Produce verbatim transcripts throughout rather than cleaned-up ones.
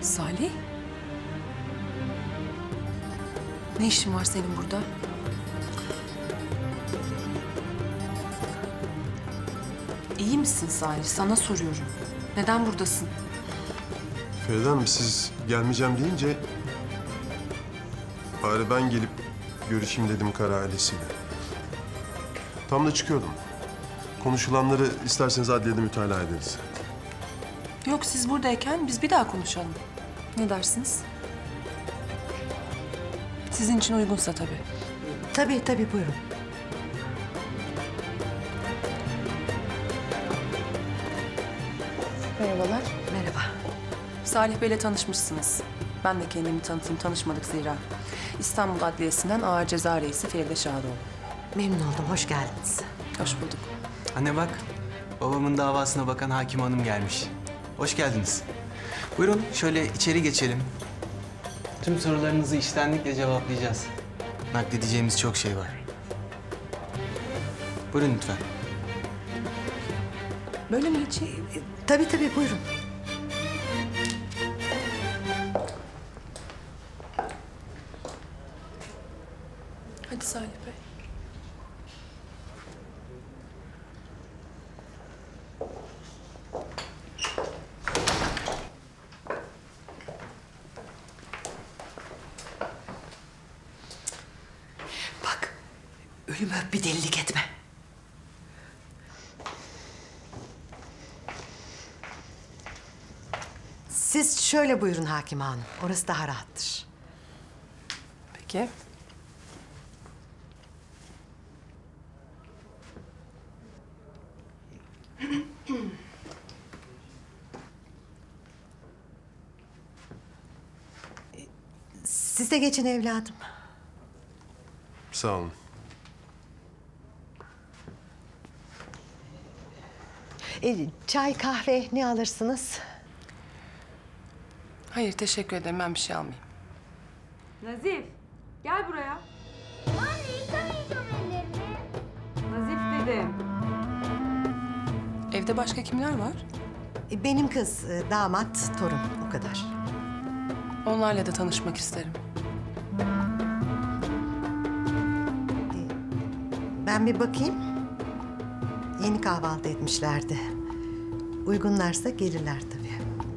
Salih? Ne işin var senin burada? İyi misin Salih? Sana soruyorum. Neden buradasın? Feride Hanım, siz gelmeyeceğim deyince bari ben gelip görüşeyim dedim Kara ailesiyle. Tam da çıkıyordum. Konuşulanları isterseniz adliyede mütalaa ederiz. Yok, siz buradayken biz bir daha konuşalım. Ne dersiniz? Sizin için uygunsa tabii. Tabii tabii buyurun. Merhabalar. Merhaba. Salih Bey'le tanışmışsınız. Ben de kendimi tanıtayım, tanışmadık zira. İstanbul Adliyesi'nden Ağır Ceza Reisi Feride Şadoğlu. Memnun oldum. Hoş geldiniz. Hoş bulduk. Anne bak, babamın davasına bakan hakim hanım gelmiş. Hoş geldiniz. Buyurun şöyle içeri geçelim. Tüm sorularınızı içtenlikle cevaplayacağız. Nakledeceğimiz çok şey var. Buyurun lütfen. Böyle mi hiç? Tabii tabii buyurun. Hadi Salih Bey. Bak, ölümü öp, bir delilik etme. Siz şöyle buyurun Hakim Hanım. Orası daha rahattır. Peki. Siz de geçin evladım. Sağ olun. E, çay, kahve ne alırsınız? Hayır, teşekkür ederim. Ben bir şey almayayım. Nazif, gel buraya. Anne yıkamayacağım ellerimi. Nazif dedim. Evde başka kimler var? E, benim kız, e, damat, torun. O kadar. Onlarla da tanışmak isterim. Ben bir bakayım. Yeni kahvaltı etmişlerdi. Uygunlarsa gelirler tabii.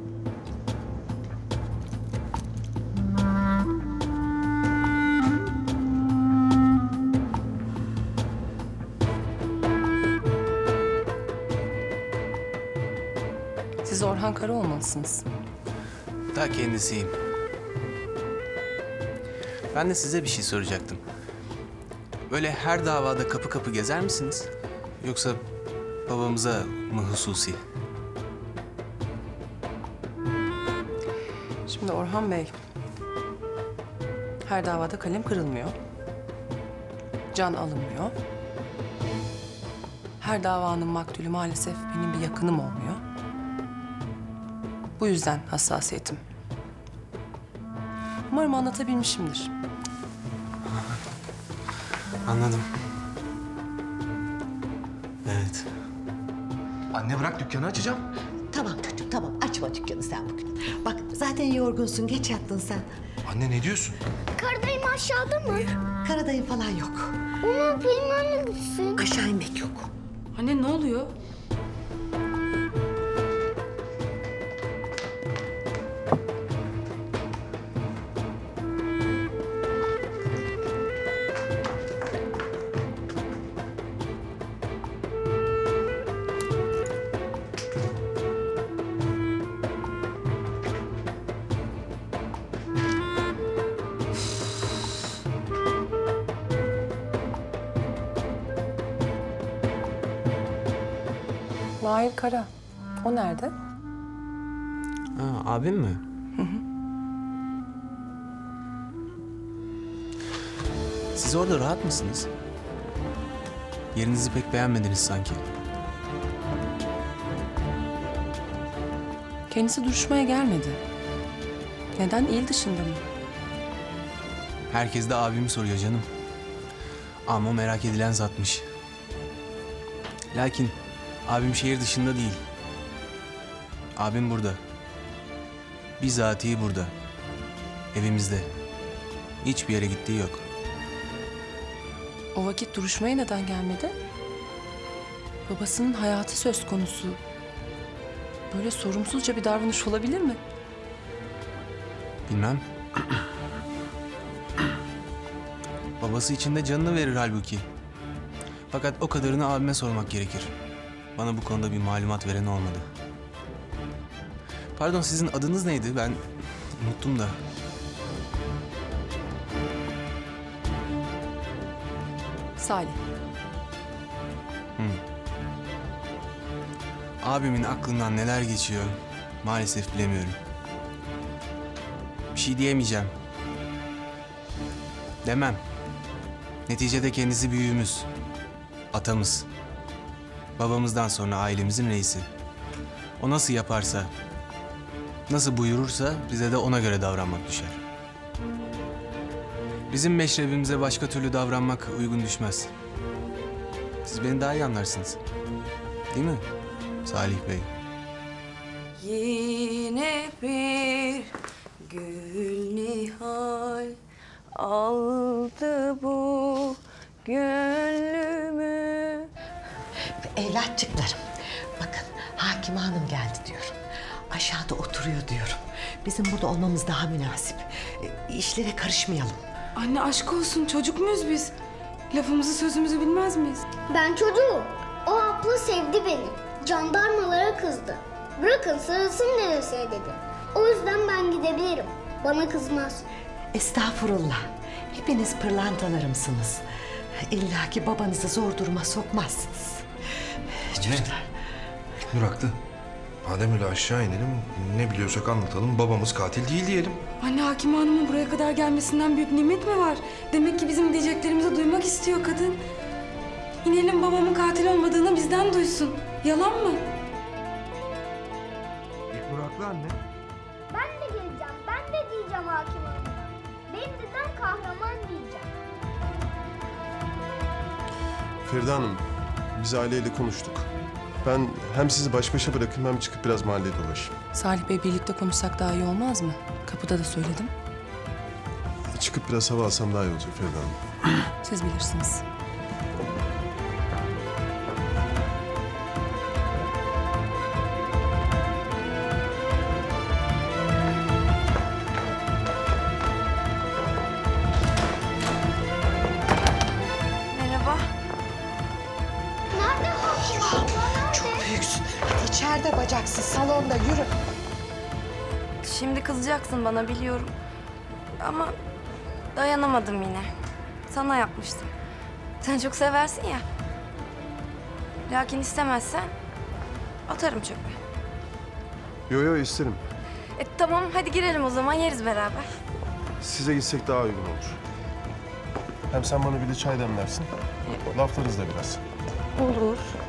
Siz Orhan Kara olmalısınız. Ta kendisiyim. Ben de size bir şey soracaktım. Böyle her davada kapı kapı gezer misiniz? Yoksa babamıza mı hususi? Şimdi Orhan Bey, her davada kalem kırılmıyor. Can alınmıyor. Her davanın maktulü maalesef benim bir yakınım olmuyor. Bu yüzden hassasiyetim. Umarım anlatabilmişimdir. Anladım. Evet. Anne bırak dükkanı açacağım. Tamam çocuğum, tamam. Açma dükkanı sen bugün. Bak zaten yorgunsun, geç yattın sen. Anne ne diyorsun? Karadayım aşağıda mı? Karadayım falan yok. Onun benimle gitsin. Aşağı inmek yok. Anne ne oluyor? Mahir Kara. O nerede? Ha, abim mi? Hı hı. Siz orada rahat mısınız? Yerinizi pek beğenmediniz sanki. Kendisi duruşmaya gelmedi. Neden? İl dışında mı? Herkes de abimi soruyor canım. Ama merak edilen zatmış. Lakin abim şehir dışında değil. Abim burada. Bizatihi burada. Evimizde. Hiçbir yere gittiği yok. O vakit duruşmaya neden gelmedi? Babasının hayatı söz konusu. Böyle sorumsuzca bir davranış olabilir mi? Bilmem. Babası için de canını verir halbuki. Fakat o kadarını abime sormak gerekir. Bana bu konuda bir malumat veren olmadı. Pardon, sizin adınız neydi? Ben unuttum da. Salih. Abimin aklından neler geçiyor maalesef bilemiyorum. Bir şey diyemeyeceğim. Demem. Neticede kendisi büyüğümüz. Atamız. Babamızdan sonra ailemizin reisi. O nasıl yaparsa, nasıl buyurursa bize de ona göre davranmak düşer. Bizim meşrebimize başka türlü davranmak uygun düşmez. Siz beni daha iyi anlarsınız. Değil mi Salih Bey? Yine bir gül nihal aldı bu gönlümü. Evlatçıklarım, bakın Hakime Hanım geldi diyorum. Aşağıda oturuyor diyorum. Bizim burada olmamız daha münasip. E, işlere karışmayalım. Anne aşk olsun, çocuk muyuz biz? Lafımızı sözümüzü bilmez miyiz? Ben çocuğum. O abla sevdi beni. Jandarmalara kızdı. Bırakın sarılsın dedesine dedi. O yüzden ben gidebilirim. Bana kızmaz. Estağfurullah. Hepiniz pırlantalarımsınız. İlla ki babanızı zor duruma sokmazsınız. Çocuklar. Nur haklı. Madem öyle aşağı inelim, ne biliyorsak anlatalım. Babamız katil değil diyelim. Anne, Hakime Hanım'ın buraya kadar gelmesinden büyük nimet mi var? Demek ki bizim diyeceklerimizi duymak istiyor kadın. İnelim, babamın katil olmadığını bizden duysun. Yalan mı? Nur haklı anne. Ben de geleceğim. Ben de diyeceğim hakim hanıma. Benim dedem kahraman diyeceğim. Feride Hanım, biz aileyle konuştuk. Ben hem sizi baş başa bırakayım hem çıkıp biraz mahalleye dolaşayım. Salih Bey, birlikte konuşsak daha iyi olmaz mı? Kapıda da söyledim. Çıkıp biraz hava alsam daha iyi olacak Feride Hanım. Siz bilirsiniz. Merhaba. Nerede hakim hanıma? Çok büyüksün. Hadi içeride bacaksız salonda yürü. Şimdi kızacaksın bana, biliyorum. Ama dayanamadım yine. Sana yapmıştım. Sen çok seversin ya. Lakin istemezsen atarım çöpe. Yo yo isterim. E tamam, hadi girelim o zaman, yeriz beraber. Size gitsek daha uygun olur. Hem sen bana bir de çay demlersin. Laflarız da biraz. Olur.